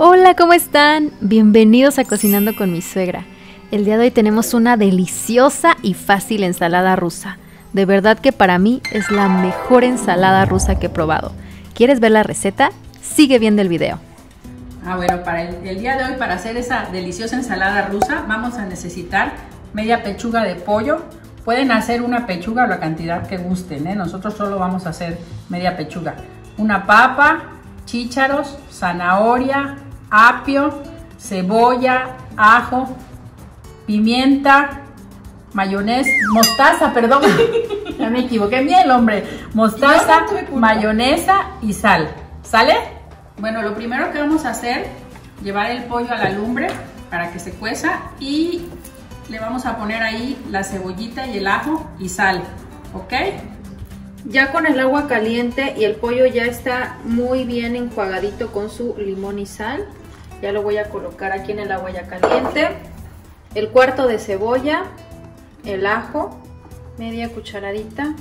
Hola, ¿cómo están? Bienvenidos a Cocinando con mi suegra. El día de hoy tenemos una deliciosa y fácil ensalada rusa. De verdad que para mí es la mejor ensalada rusa que he probado. ¿Quieres ver la receta? Sigue viendo el video. Bueno, para el día de hoy, para hacer esa deliciosa ensalada rusa, vamos a necesitar media pechuga de pollo. Pueden hacer una pechuga o la cantidad que gusten, ¿eh? Nosotros solo vamos a hacer media pechuga. Una papa, chícharos, zanahoria, apio, cebolla, ajo, pimienta, mayonesa, mostaza, perdón, ya me equivoqué bien, hombre. Mostaza, mayonesa y sal. ¿Sale? Bueno, lo primero que vamos a hacer, llevar el pollo a la lumbre para que se cueza y le vamos a poner ahí la cebollita y el ajo y sal, ¿ok? Ya con el agua caliente y el pollo ya está muy bien enjuagadito con su limón y sal, ya lo voy a colocar aquí en el agua ya caliente. El cuarto de cebolla, el ajo, media cucharadita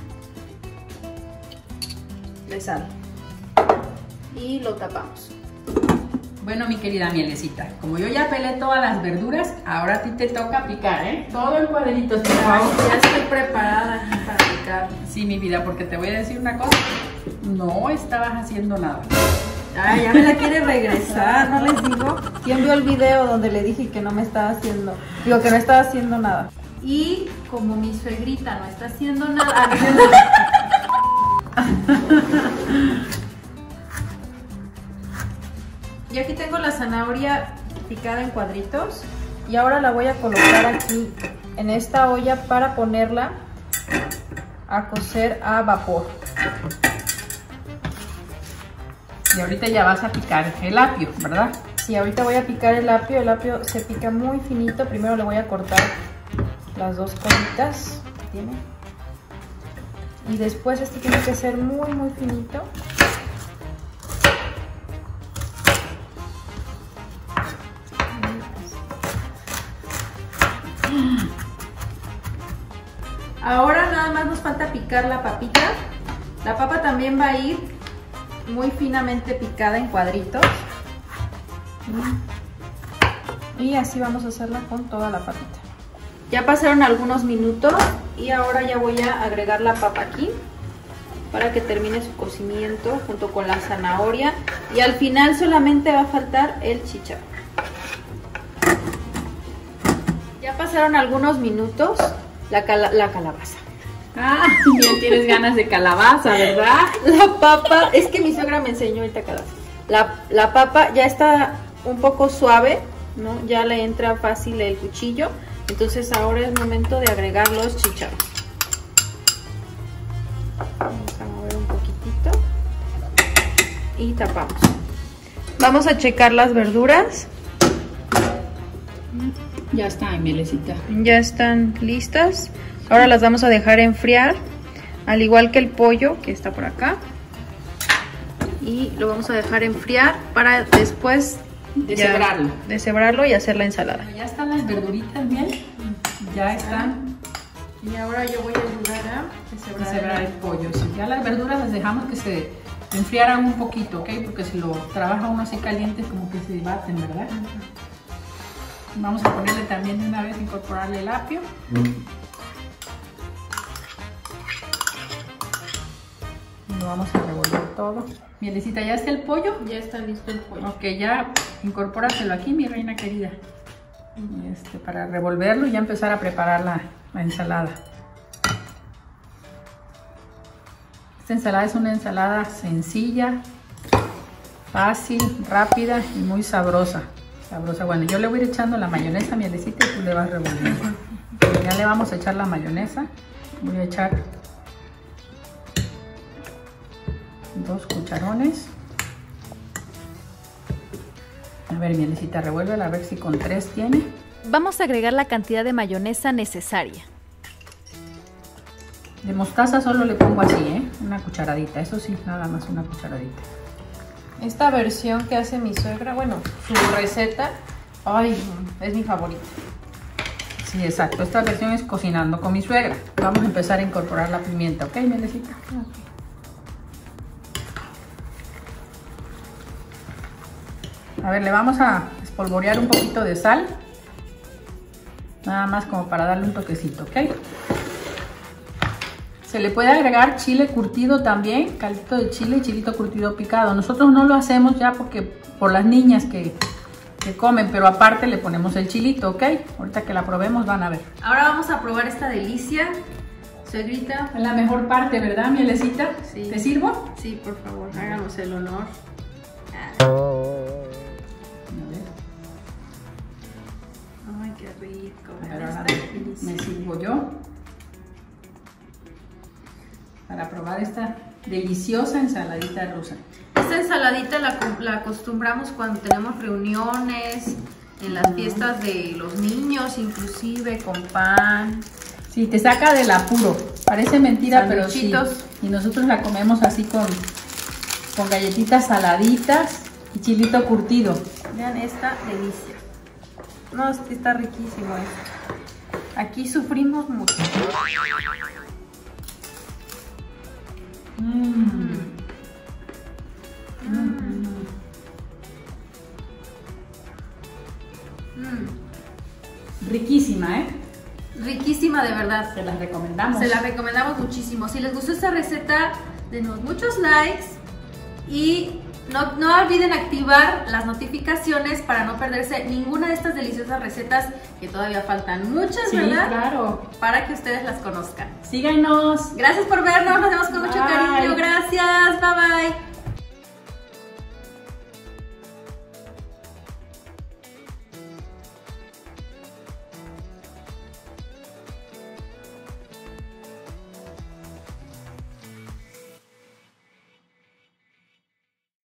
de sal y lo tapamos. Bueno, mi querida mielecita, como yo ya pelé todas las verduras, ahora a ti te toca picar, ¿eh? Todo el cuadrito. Ya estoy preparada para picar. Sí, mi vida, porque te voy a decir una cosa, no estabas haciendo nada. Ay, ya me la quiere regresar, ¿no les digo? ¿Quién vio el video donde le dije que no me estaba haciendo, digo que no estaba haciendo nada? Y como mi suegrita no está haciendo nada... Y aquí tengo la zanahoria picada en cuadritos y ahora la voy a colocar aquí en esta olla para ponerla a cocer a vapor. Y ahorita ya vas a picar el apio, ¿verdad? Sí, ahorita voy a picar el apio se pica muy finito. Primero le voy a cortar las dos colitas que tiene y después este tiene que ser muy muy finito. Ahora nada más nos falta picar la papita. La papa también va a ir muy finamente picada en cuadritos. Y así vamos a hacerla con toda la papita. Ya pasaron algunos minutos y ahora ya voy a agregar la papa aquí para que termine su cocimiento junto con la zanahoria. Y al final solamente va a faltar el chícharo. Ya pasaron algunos minutos. La calabaza. Ah, bien tienes ganas de calabaza, ¿verdad? La papa, es que mi suegra me enseñó ahorita calabaza. La papa ya está un poco suave, ¿no? Ya le entra fácil el cuchillo. Entonces ahora es momento de agregar los chícharos. Vamos a mover un poquitito. Y tapamos. Vamos a checar las verduras. Ya está, mielecita. Ya están listas. Ahora las vamos a dejar enfriar, al igual que el pollo que está por acá. Y lo vamos a dejar enfriar para después deshebrarlo y hacer la ensalada. Ya están las verduritas bien. Ya están. Y ahora yo voy a ayudar a deshebrar el pollo. Sí, ya las verduras las dejamos que se enfriaran un poquito, ¿ok? Porque si lo trabaja uno así caliente como que se baten, ¿verdad? Vamos a ponerle también de una vez, incorporarle el apio. Lo vamos a revolver todo. Mielecita, ¿ya está el pollo? Ya está listo el pollo. Ok, ya incorpóraselo aquí, mi reina querida. Para revolverlo y ya empezar a preparar la ensalada. Esta ensalada es una ensalada sencilla, fácil, rápida y muy sabrosa. Bueno, yo le voy a ir echando la mayonesa, mielecita, y tú le vas revolviendo. Ya le vamos a echar la mayonesa. Voy a echar 2 cucharones. A ver, mielecita, revuélvela a ver si con 3 tiene. Vamos a agregar la cantidad de mayonesa necesaria. De mostaza solo le pongo así, ¿eh? Una cucharadita, eso sí, nada más una cucharadita. Esta versión que hace mi suegra, bueno, su receta, ay, es mi favorita. Sí, exacto. Esta versión es cocinando con mi suegra. Vamos a empezar a incorporar la pimienta, ¿ok, mielecita? A ver, le vamos a espolvorear un poquito de sal. Nada más como para darle un toquecito, ¿ok? Se le puede agregar chile curtido también, caldito de chile y chilito curtido picado. Nosotros no lo hacemos ya porque por las niñas que comen, pero aparte le ponemos el chilito, ¿ok? Ahorita que la probemos van a ver. Ahora vamos a probar esta delicia. Suegrita. Es la mejor parte, ¿verdad, Mielecita? Sí. ¿Te sirvo? Sí, por favor, háganos el honor. A ver. Ay, qué rico. A ver, ahora me sirvo yo para probar esta deliciosa ensaladita rusa. Esta ensaladita la acostumbramos cuando tenemos reuniones, en las fiestas de los niños, inclusive con pan. Sí, te saca del apuro. Parece mentira, pero sí. Sanduchitos. Y nosotros la comemos así con galletitas saladitas y chilito curtido. Vean esta delicia. No, está riquísimo esto. Aquí sufrimos mucho. Riquísima, ¿eh? Riquísima, de verdad. Se las recomendamos. Se la recomendamos muchísimo. Si les gustó esta receta, denos muchos likes y no olviden activar las notificaciones para no perderse ninguna de estas deliciosas recetas, que todavía faltan muchas, Sí, ¿verdad? claro. Para que ustedes las conozcan. Síganos. Gracias por vernos, nos vemos con mucho Bye. cariño. Gracias, bye bye.